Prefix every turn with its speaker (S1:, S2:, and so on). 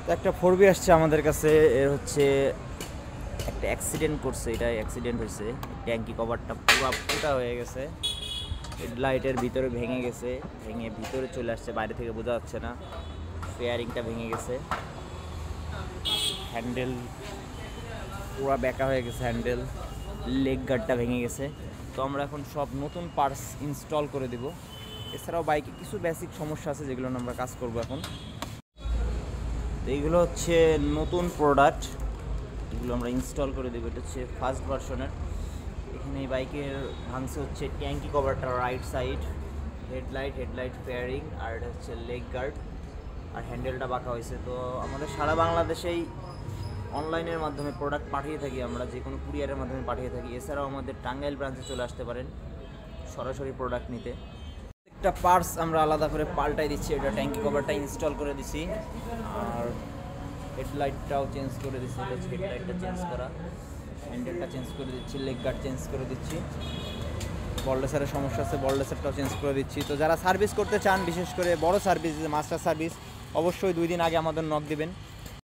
S1: তো একটা 4B আসছে আমাদের কাছে, এর হচ্ছে একটা অ্যাক্সিডেন্ট করছে, এটা অ্যাক্সিডেন্ট হয়েছে, ট্যাঙ্কি কভারটা পুরো ফুটা হয়ে গেছে, হেডলাইটের ভিতরে ভেঙে গেছে, ভেঙে ভিতরে চলে আসছে, বাইরে থেকে বোঝা যাচ্ছে না, ফেয়ারিংটা ভেঙে গেছে, হ্যান্ডেল পুরো বেঁকা হয়ে গেছে, হ্যান্ডেল লেগ গার্ডটা ভেঙে গেছে। তো আমরা এখন সব নতুন পার্টস ইনস্টল করে দেব। এছাড়াও বাইকে কিছু বেসিক সমস্যা আছে যেগুলো আমরা কাজ করব এখন। তো এইগুলো হচ্ছে নতুন প্রোডাক্ট, এগুলো আমরা ইনস্টল করে দেবো। এটা হচ্ছে ফার্স্ট ভার্সনের। এখানে এই বাইকের ভাঙছে হচ্ছে ট্যাঙ্কি কভারটা রাইট সাইড, হেডলাইট ফেয়ারিং, আর এটা হচ্ছে লেগ গার্ড, আর হ্যান্ডেলটা বাঁকা হয়েছে। তো আমাদের সারা বাংলাদেশেই অনলাইনের মাধ্যমে প্রোডাক্ট পাঠিয়ে থাকি, আমরা যে কোনো কুরিয়ারের মাধ্যমে পাঠিয়ে থাকি। এছাড়াও আমাদের টাঙ্গাইল ব্রাঞ্চে চলে আসতে পারেন সরাসরি প্রোডাক্ট নিতে। একটা পার্টস আমরা আলাদা করে পাল্টাই দিচ্ছি। এটা ট্যাঙ্কি কভারটা ইনস্টল করে দিছি, আর হেডলাইটটাও চেঞ্জ করে দিচ্ছি। এটা হচ্ছে হেডলাইটটা চেঞ্জ করা, হ্যান্ডেলটা চেঞ্জ করে দিচ্ছি, লেগ গার্ড চেঞ্জ করে দিচ্ছি। বল্ডেসারের সমস্যা আছে, বল্ডেসারটাও চেঞ্জ করে দিচ্ছি। তো যারা সার্ভিস করতে চান, বিশেষ করে বড় সার্ভিস, মাস্টার সার্ভিস, অবশ্যই 2 দিন আগে আমাদের নক দিবেন।